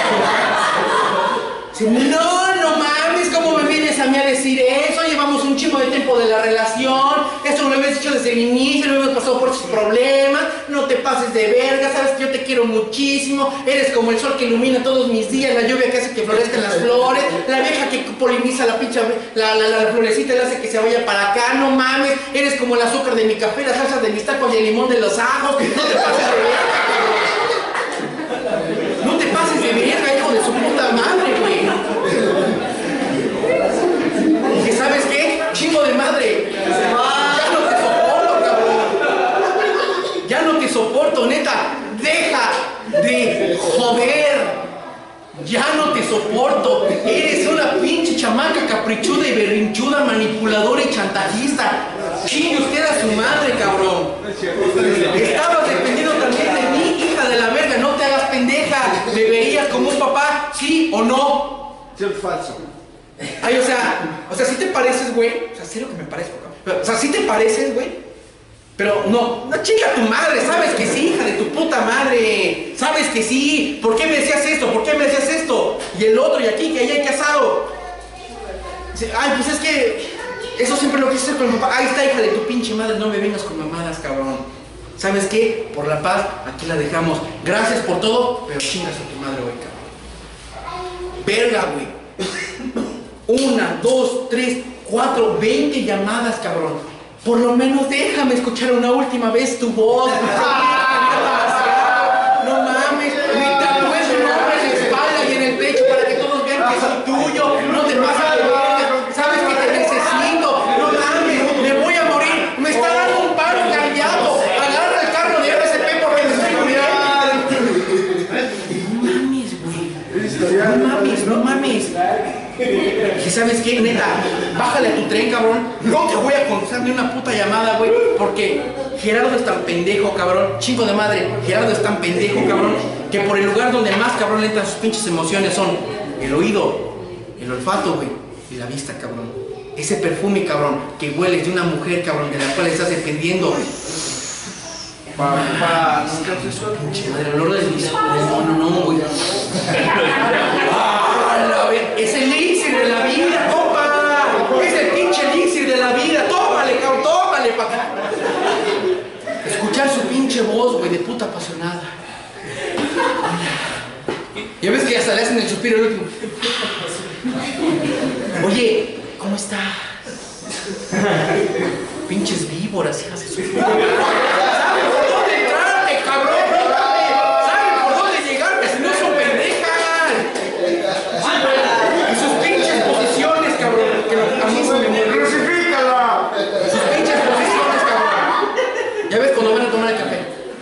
No, no mames, ¿cómo me vienes a mí a decir eso? Llevamos un chingo de tiempo de la relación. Esto me lo habías dicho desde el inicio, no hemos pasado por sus problemas. No te pases de verga, sabes que yo te quiero muchísimo. Eres como el sol que ilumina todos mis días, la lluvia que hace que florezcan las flores, la vieja que poliniza la pincha, la, la, la, la florecita y la hace que se vaya para acá. No mames, eres como el azúcar de mi café, la salsa de mis tacos y el limón de los ajos. No te pases de verga. No te pases de verga, hijo de su puta madre, güey. ¿Que sabes qué? Chingo de madre. Ya no te soporto, cabrón. Ya no te soporto, neta. Deja de joder. Ya no te soporto. Eres una pinche chamaca caprichuda y berrinchuda, manipuladora y chantajista. Chingue usted a su madre, cabrón. Estabas dependiendo también de mí, hija de la verga. No te hagas pendeja. ¿Me veías como un papá? ¿Sí o no?
Sí, es falso.
Ay, o sea, o sea, sí te pareces, güey. O sea, sí lo que me parezco, cabrón. Pero, o sea, sí te pareces, güey. Pero no, no chinga tu madre, sabes que sí, hija de tu puta madre. Sabes que sí. ¿Por qué me decías esto? ¿Por qué me decías esto? Y el otro, y aquí, que allá hay casado. Ay, pues es que eso siempre lo quise hacer con mi papá. Ahí está, hija de tu pinche madre, no me vengas con mamadas, cabrón. ¿Sabes qué? Por la paz, aquí la dejamos. Gracias por todo, pero chingas a tu madre, güey, cabrón. Verga, güey. Una, dos, tres, cuatro, veinte llamadas, cabrón. Por lo menos déjame escuchar una última vez tu voz. No mames, me tatué su nombre en la espalda y en el pecho para que todos vean que soy tuyo. No te pases de verga. Sabes que te necesito. No mames, me voy a morir. Me está dando un paro cardíaco. Agarra el carro de R C P porque me estoy muriendo. No mames, güey. No mames, no mames. ¿Y sabes qué, neta? Bájale a tu tren, cabrón. No te voy a contestar ni una puta llamada, güey. Porque Gerardo es tan pendejo, cabrón. Chingo de madre. Gerardo es tan pendejo, cabrón, que por el lugar donde más, cabrón, le entran sus pinches emociones son el oído, el olfato, güey, y la vista, cabrón. Ese perfume, cabrón, que hueles de una mujer, cabrón, de la cual estás dependiendo.
Papá, nunca te suelto.
Pinche madre, el olor del disco. No, no, no, güey. Ah, es el elixir de la vida, compa. Es el pinche elixir de la vida. Tómale, cabrón, tómale, papá. Escuchar su pinche voz, güey, de puta apasionada. Ya ves que hasta le hacen el suspiro el último. Oye, ¿cómo estás? Pinches víboras, hijas de su... ¿Saben por dónde entrarte, cabrón? ¿Saben por dónde llegarme si no son pendejas? Y sus pinches posiciones, cabrón, que a mí se me mueren.
¡Crucifícala!
Sus pinches posiciones, cabrón. Ya ves cuando van a tomar el café.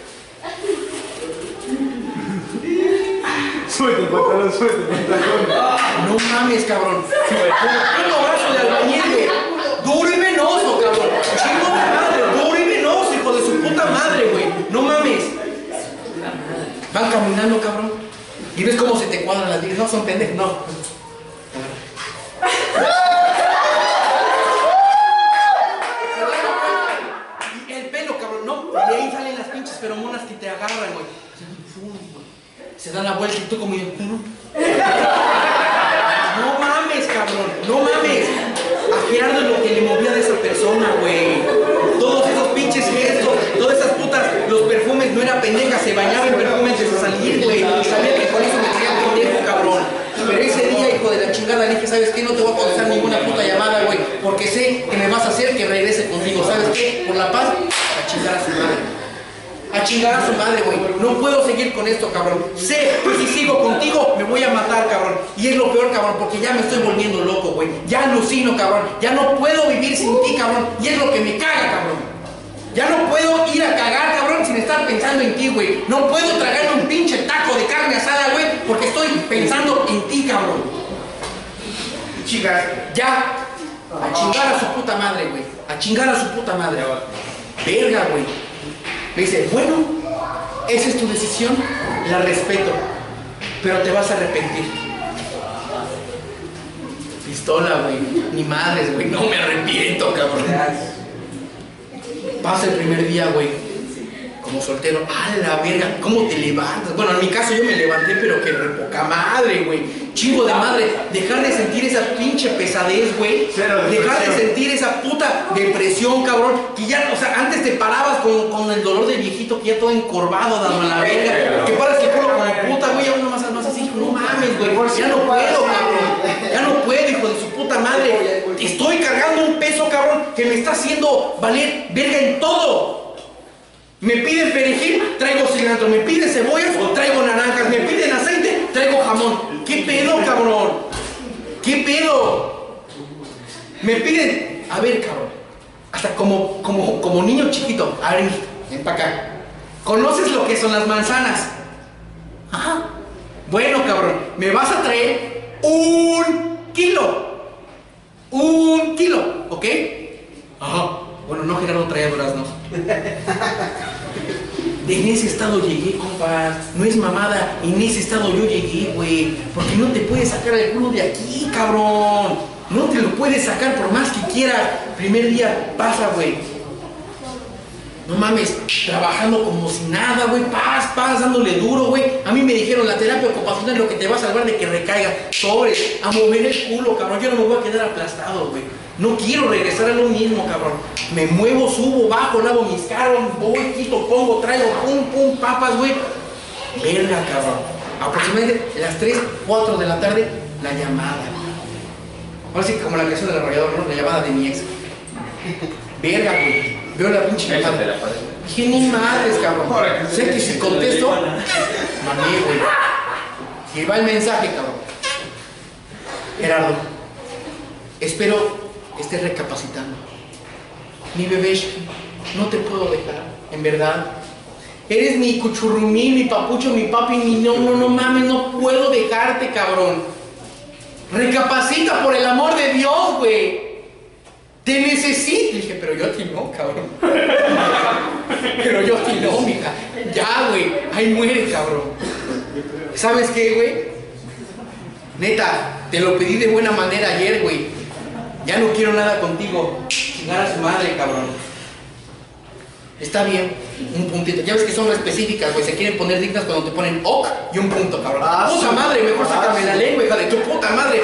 Suelta el pantalón, suelta el pantalón.
No mames, cabrón. Un abrazo de albañil, güey. Duro y venoso, cabrón. Chingo de madre. Duro y venoso, hijo de su puta madre, güey. No mames. Van caminando, cabrón. Y ves cómo se te cuadran las vidas. No, son pendejos, no. Y el pelo, cabrón, no. Y de ahí salen las pinches feromonas que te agarran, güey. Se dan la vuelta y tú como... No mames, cabrón. No mames. A Gerardo es lo que le movía de esa persona, güey. Todos esos pinches gestos, todas esas putas, los perfumes, no era pendeja, se bañaba en perfumes de salir, güey. Y sabía que con eso me hacía pendejo, cabrón. Pero ese día, hijo de la chingada, le dije, ¿sabes qué? No te voy a contestar ninguna puta llamada, güey. Porque sé que me vas a hacer que regrese contigo. ¿Sabes qué? Por la paz, a chingar a su madre. A chingar a su madre, güey. No puedo seguir con esto, cabrón. Sé que si sigo contigo me voy a matar, cabrón. Y es lo peor, cabrón, porque ya me estoy volviendo loco, güey. Ya alucino, cabrón. Ya no puedo vivir sin ti, cabrón. Y es lo que me caga, cabrón. Ya no puedo ir a cagar, cabrón, sin estar pensando en ti, güey. No puedo tragarme un pinche taco de carne asada, güey, porque estoy pensando en ti, cabrón.
Chicas.
Ya. A chingar a su puta madre, güey. A chingar a su puta madre. Verga, güey. Me dice, bueno, esa es tu decisión, la respeto, pero te vas a arrepentir. Pistola, güey. Ni madres, güey. No me arrepiento, cabrón. Pasa el primer día, güey. Como soltero, ¡a la verga! ¿Cómo te levantas? Bueno, en mi caso yo me levanté, pero que re poca madre, güey. Chingo de madre. Dejar de sentir esa pinche pesadez, güey. Dejar de sentir esa puta depresión, cabrón. Que ya, o sea, antes te parabas con, con el dolor del viejito que ya todo encorvado, dando a la verga. Que paras el culo como puta, güey. Ya uno más, más así, no mames, güey. Ya no puedo, cabrón. Ya no puedo, hijo de su puta madre. Estoy cargando un peso, cabrón, que me está haciendo valer verga en todo. Me piden perejil, traigo cilantro. Me piden cebollas, traigo naranjas. Me piden aceite, traigo jamón. ¿Qué pedo, cabrón? ¿Qué pedo? Me piden... A ver, cabrón. Hasta como, como, como niño chiquito. A ver, ven para acá. ¿Conoces lo que son las manzanas? Ajá. Bueno, cabrón. Me vas a traer un kilo. Un kilo, ¿ok? Ajá. Bueno, no, Gerardo traía duraznos. En ese estado llegué, compas. No es mamada. En ese estado yo llegué, güey. Porque no te puedes sacar el culo de aquí, cabrón. No te lo puedes sacar por más que quieras. Primer día pasa, güey. No mames, trabajando como si nada, güey. Paz, paz, dándole duro, güey. A mí me dijeron, la terapia ocupacional es lo que te va a salvar de que recaiga. Sobres, a mover el culo, cabrón. Yo no me voy a quedar aplastado, güey. No quiero regresar a lo mismo, cabrón. Me muevo, subo, bajo, lavo mis carros, voy, quito, pongo, traigo, pum, pum, papas, güey. Verga, cabrón. Aproximadamente las tres, cuatro de la tarde, la llamada. Ahora sí, como la canción del arrollador, ¿no? La llamada de mi ex. Verga, güey. Veo la pinche llamada. Dije, ni madres, cabrón. Sé que si contesto, mamé, güey. Y va el mensaje, cabrón. Gerardo, espero estés recapacitando. Mi bebé, no te puedo dejar, en verdad. Eres mi cuchurrumí, mi papucho, mi papi, mi no, no, no mames, no puedo dejarte, cabrón. Recapacita por el amor de Dios, güey. Te necesito. Dije, pero yo a ti no, cabrón. Pero yo a ti no, mija. Ya, güey, ahí muere, cabrón. ¿Sabes qué, güey? Neta, te lo pedí de buena manera ayer, güey. Ya no quiero nada contigo. Chingar a su madre, cabrón. Está bien, un puntito. Ya ves que son específicas, güey. Se quieren poner dignas cuando te ponen ok y un punto, cabrón. Ah, puta sí. Madre, mejor sácame ah, la sí. Lengua, hija de tu puta madre.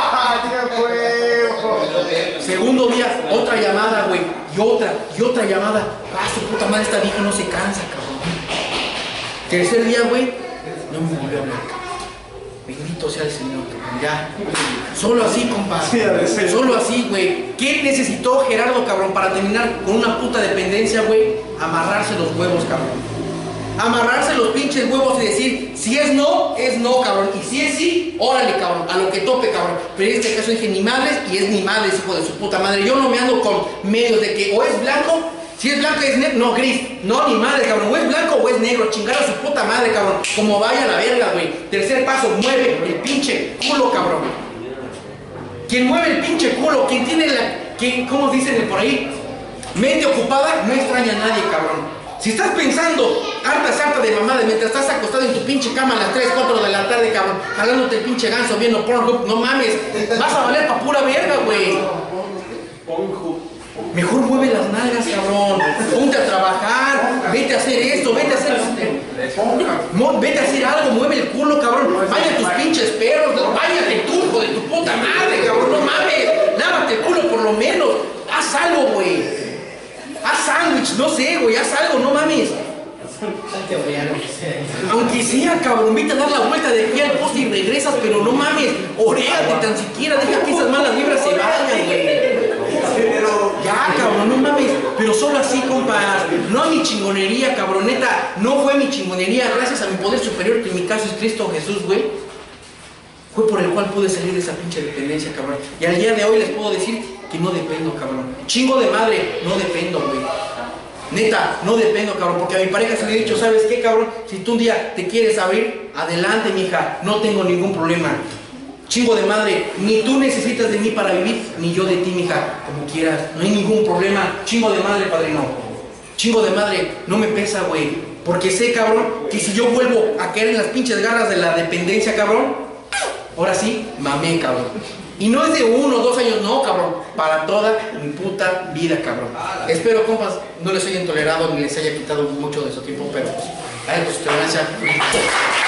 Segundo día, otra llamada, güey. Y otra, y otra llamada. Ah, su puta madre, esta vieja no se cansa, cabrón. Tercer día, güey. No me volvió a hablar, cabrón. Bendito sea el Señor, cabrón. Ya. Solo así, compa. Solo así, güey. ¿Qué necesitó Gerardo, cabrón, para terminar con una puta dependencia, güey? Amarrarse los huevos, cabrón. Amarrarse los pinches huevos y decir, si es no, es no, cabrón. Y si es sí, órale, cabrón. A lo que tope, cabrón. Pero en este caso dije ni madres y es ni madres, hijo de su puta madre. Yo no me ando con medios de que o es blanco. Si es blanco es negro, no, gris. No, ni madre, cabrón. O es blanco o es negro. Chingar a su puta madre, cabrón. Como vaya a la verga, güey. Tercer paso, mueve el pinche culo, cabrón. Quien mueve el pinche culo, quien tiene la... Quien, ¿cómo dicen por ahí? Mente ocupada, no extraña a nadie, cabrón. Si estás pensando, harta, harta de mamada, mientras estás acostado en tu pinche cama a las tres, cuatro de la tarde, cabrón, jalándote el pinche ganso, viendo Pornhub, no mames. Vas a valer pa' pura verga, güey. Mejor mueve las nalgas, cabrón. Ponte a trabajar. Vete a hacer esto, vete a hacer... Vete a hacer algo, mueve el culo, cabrón. Vaya tus pinches perros, váyate tú, hijo de tu puta madre, cabrón. No mames. Lávate el culo por lo menos. Haz algo, güey. Haz sándwich, no sé, güey. Haz algo, no mames. Aunque sea, cabrón, vete a dar la vuelta de aquí al poste y regresas, pero no mames. Oréate tan siquiera. Deja que esas malas vibras se vayan, güey. Ya, cabrón, no mames. Pero solo así, compas. No a mi chingonería, cabroneta. No fue mi chingonería. Gracias a mi poder superior, que en mi caso es Cristo Jesús, güey. Fue por el cual pude salir de esa pinche dependencia, cabrón. Y al día de hoy les puedo decir que no dependo, cabrón. Chingo de madre, no dependo, güey. Neta, no dependo, cabrón. Porque a mi pareja se le he dicho, ¿sabes qué, cabrón? Si tú un día te quieres abrir, adelante, mija. No tengo ningún problema. Chingo de madre, ni tú necesitas de mí para vivir, ni yo de ti, mija, como quieras. No hay ningún problema. Chingo de madre, padrino. Chingo de madre, no me pesa, güey. Porque sé, cabrón, que si yo vuelvo a caer en las pinches garras de la dependencia, cabrón, ahora sí, mamé, cabrón. Y no es de uno o dos años, no, cabrón. Para toda mi puta vida, cabrón. Espero, compas, no les haya intolerado ni les haya quitado mucho de su tiempo, pero pues, ay, pues, tolerancia.